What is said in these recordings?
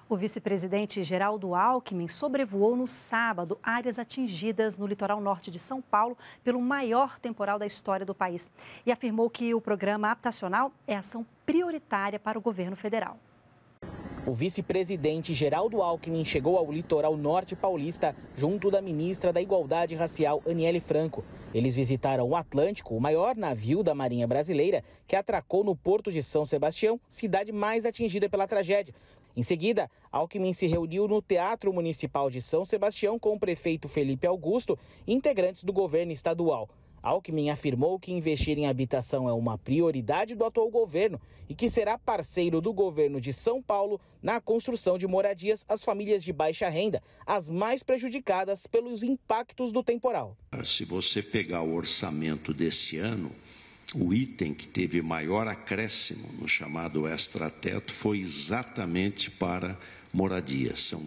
O vice-presidente Geraldo Alckmin sobrevoou no sábado áreas atingidas no litoral norte de São Paulo pelo maior temporal da história do país e afirmou que o programa habitacional é ação prioritária para o governo federal. O vice-presidente Geraldo Alckmin chegou ao litoral norte paulista junto da ministra da Igualdade Racial, Aniele Franco. Eles visitaram o Atlântico, o maior navio da Marinha Brasileira, que atracou no Porto de São Sebastião, cidade mais atingida pela tragédia. Em seguida, Alckmin se reuniu no Teatro Municipal de São Sebastião com o prefeito Felipe Augusto e integrantes do governo estadual. Alckmin afirmou que investir em habitação é uma prioridade do atual governo e que será parceiro do governo de São Paulo na construção de moradias às famílias de baixa renda, as mais prejudicadas pelos impactos do temporal. Se você pegar o orçamento desse ano, o item que teve maior acréscimo no chamado extrateto foi exatamente para moradias. São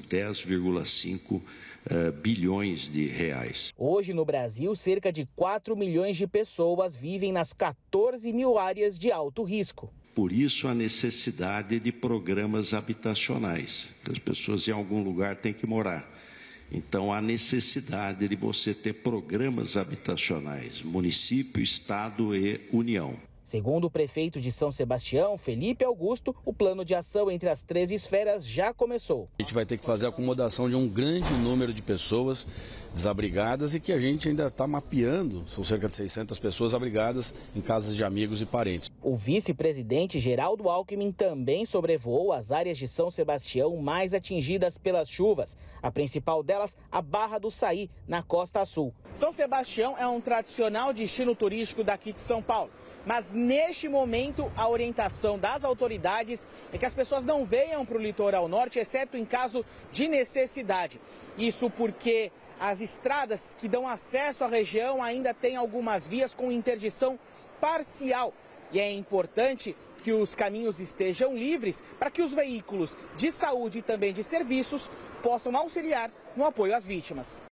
10,5 bilhões de reais. Hoje no Brasil, cerca de 4 milhões de pessoas vivem nas 14 mil áreas de alto risco. Por isso a necessidade de programas habitacionais, que as pessoas em algum lugar têm que morar. Então há necessidade de você ter programas habitacionais, município, estado e União. Segundo o prefeito de São Sebastião, Felipe Augusto, o plano de ação entre as 3 esferas já começou. A gente vai ter que fazer a acomodação de um grande número de pessoas desabrigadas e que a gente ainda está mapeando. São cerca de 600 pessoas abrigadas em casas de amigos e parentes. O vice-presidente Geraldo Alckmin também sobrevoou as áreas de São Sebastião mais atingidas pelas chuvas. A principal delas, a Barra do Saí, na Costa Sul. São Sebastião é um tradicional destino turístico daqui de São Paulo. Mas neste momento, a orientação das autoridades é que as pessoas não venham para o litoral norte, exceto em caso de necessidade. Isso porque as estradas que dão acesso à região ainda têm algumas vias com interdição parcial. E é importante que os caminhos estejam livres para que os veículos de saúde e também de serviços possam auxiliar no apoio às vítimas.